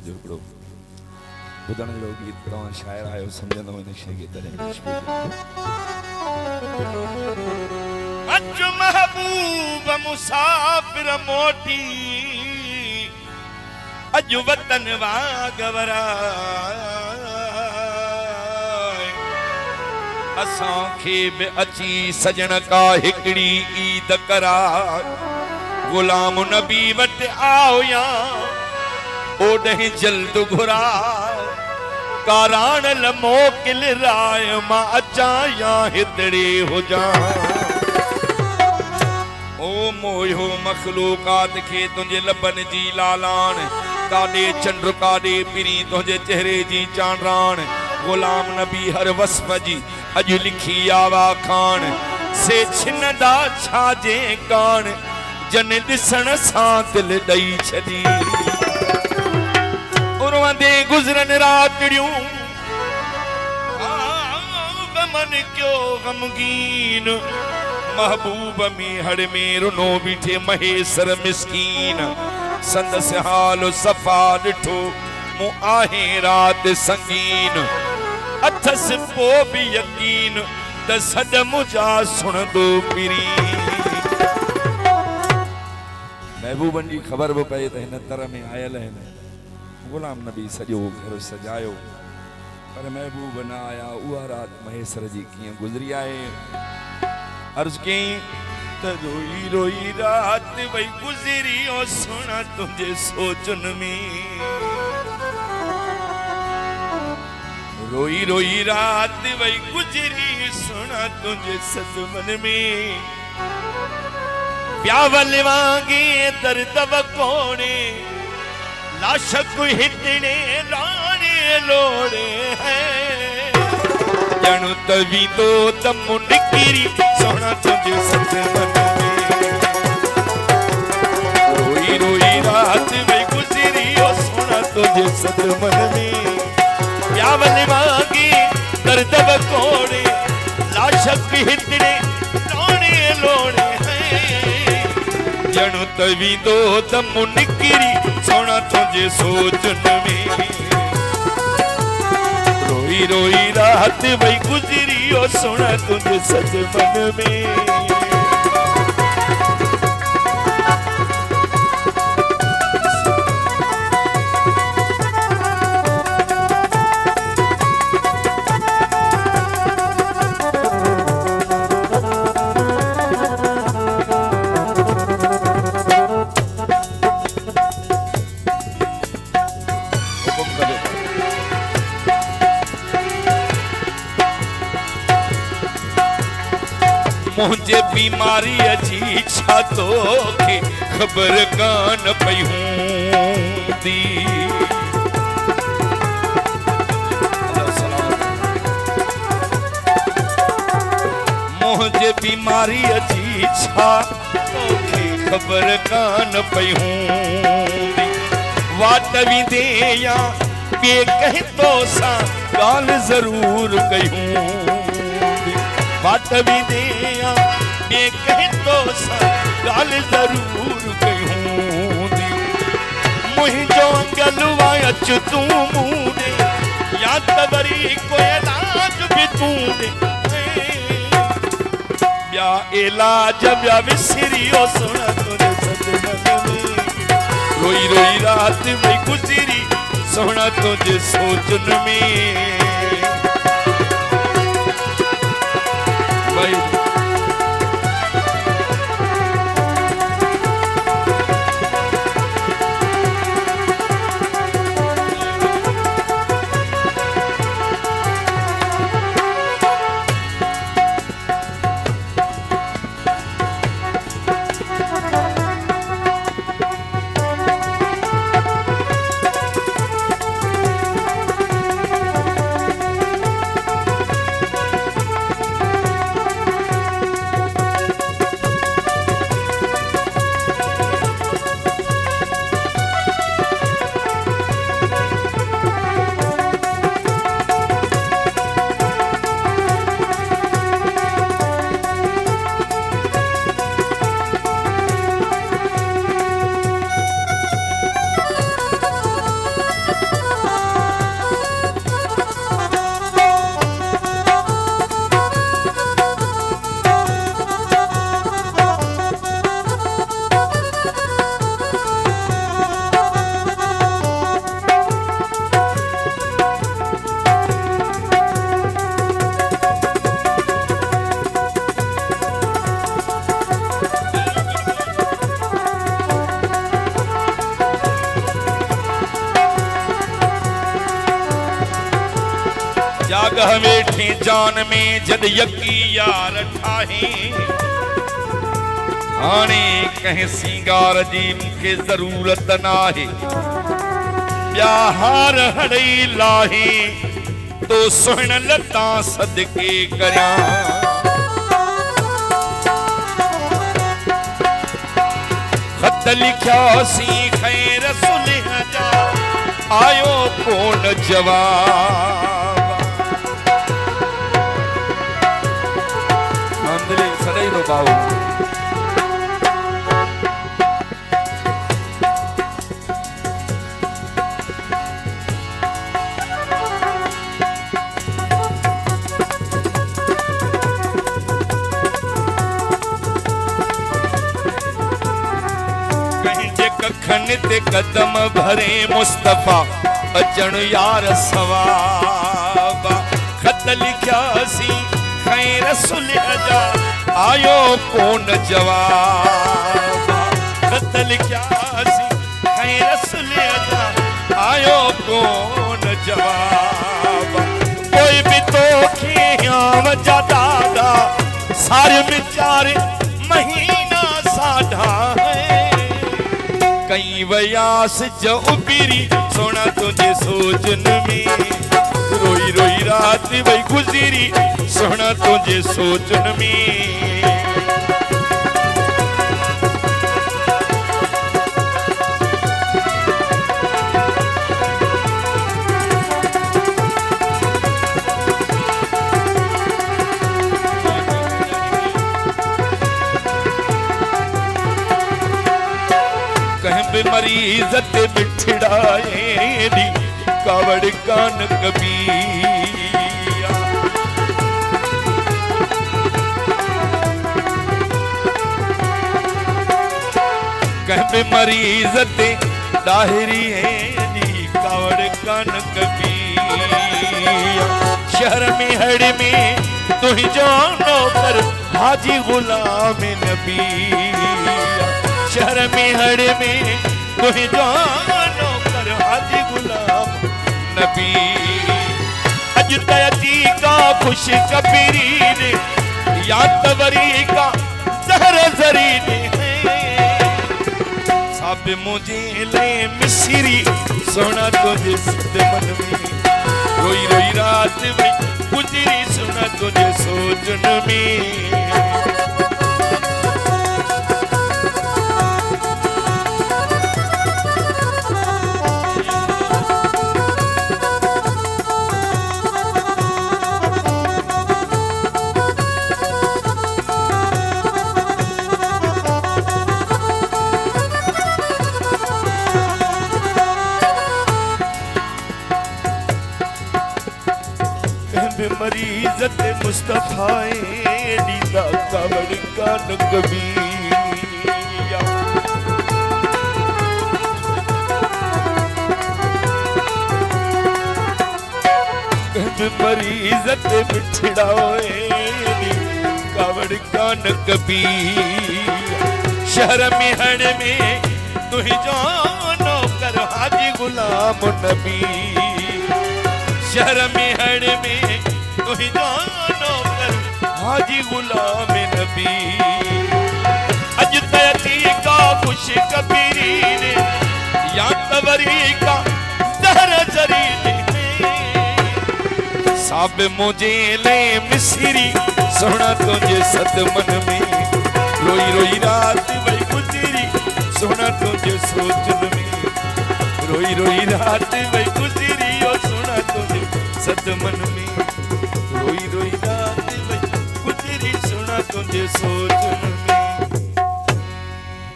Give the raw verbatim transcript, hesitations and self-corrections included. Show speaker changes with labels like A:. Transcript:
A: जो हिकिड़ो ॿुधण जो गीत तव्हां शाइर आहियो सम्झंदो हिन शइ खे तॾहिं
B: अच महबूब मुसाफिर मोटी अज वतन वागवरा असां खे बि अची सजण का हिकड़ी ईद करा गुलाम नबी वटि आओ या ओॾे जल्द घुरा काराण ल मोकिल राय मां अचां या हितड़े हुजां ओ मोयो मखलूकात खे तुंहिंजे लबन जी लालाण काॾे चंड काॾे पिरी तुंहिंजे चेहरे जी चांडराण गुलाम नबी हर वस्फ जी अॼु लिखी आवा खान से छिनदा छाजे कान जन ॾिसण सां दिल ॾई छॾी उरवंदे गुज़रन रातड़ियूं गमन क्यों गमगीन महबूब में हड़ में रुनो बीठे महेसर मिस्कीन संदस हाल सफ़ा ॾिठो मूं आहे रात संगीन अथस पो भी यकीन त सॾ मुंहिंजा सुणंदो पिरी
A: महबूबन जी ख़बर भी पए त हिन तर में आयल आहिनि गुलाम नबी सॼो घर सजायो पर महबूब न आया उहा रात महेसर जी कीअं गुज़री आहे अर्ज़ कई
B: त रोई रोई रात वही गुज़री ओ सुना तुझे सोचन में रोई रोई रात वही गुजरी सुना तुझे सदमन में प्यावल वांगे दर्द वकोड़े लाशक हितने लाने लोड़े हैं जणु तवी तो तम निकिरी सोना तुझे सदमन में रोई रोई रात वही गुजरी ओ सुना तुझे सदमन में प्यावल वांगी दर्द वकोड़े लाशक हितने लोड़े लोड़े हैं जणु तवी दो तम निकिरी सोना तुझे सोचन में रोई रोई रात वही गुजरी ओ सोना तुझे सदमन में मुझे बीमारी अजी छा तो के खबर कान पई हूंदी मुझे बीमारी अजी छा तो के खबर कान पई हूंदी वाट विंदे या ॿिए कंहिं तो सां ॻाल्हि ज़रूर कई हूंदी वाट विंदे या ॿिए कंहिं तो सां ॻाल्हि ज़रूर कई हूंदी मुंहिंजो गलवा अच तूं मूं ॾे या त वरी कोई इलाज बि तूं ॾे ॿिया इलाज ॿिया विसरियो सुण तुंहिंजे सदमन में रोई रोई रात में गुज़री सोना तुझे सोचन में भाई जागह वेठी जान में जद यकी यार ठाहे हाणे कहीं सिंगार जी मुखे जरूरत नाहे ॿिया हार हड़ई लाहे तो सुहिण लता सदके करियां खत लिखिया सी खैर सुलह जा आयो कोन जवाब
A: मंदले सदैव रो बाऊ
B: खन ते कदम भरे मुस्तफा अचण यार सवाबा खत लिखिया सी खैर सुलह जा आयो कोन जवाबा खत लिखिया सी खैर सुलह जा आयो कोन जवाबा कोई भी तो खियाम जा दादा सारे विचारे महीना साढ़ा कई वयास जो उबिरी सोना तुझे सोचन में रोई रोई रात वही गुजरी सोना तुझे सोचन में मरीज ते बिठड़ाए दी कावड़ कान कबिया कहबे मरीज ते दाहिरी है दी कावड़ कान कबिया शहर में हड़ में तू ही जानो कर हाजी गुलाम नबिया शहर में हड़ में तू ही जानो कर हाजी गुलाम नबी अज तयती का खुश कबीरी ने या तवरी का जहर जरी ने सब मुझे ले मिसरी सोना तुझे सिद्ध मन में रोई रोई रात में गुजरी सोना तुझे सोचन में मरीज ते मुस्तफाए दीदा कावड़ कान कबिया मरीज ते बिछड़ाए कावड़ कान कबिया शहर में हड़ में तू ही जानो कर हाजी गुलाम नबी शहर में हड़ में तू ही जानो कर हाजी गुलाम नबी अज तयती का खुश कबीरी ने या तवरी का जहर जरी ने साब मुझे ले मिसरी सोना तुझे सद मन में रोई रोई रात वही गुजरी सोना तुझे सोचन में रोई रोई रात वही गुजरी और सोना तुझे सद मन में रोई रोई रात में गुजरी सोना तुझे सोच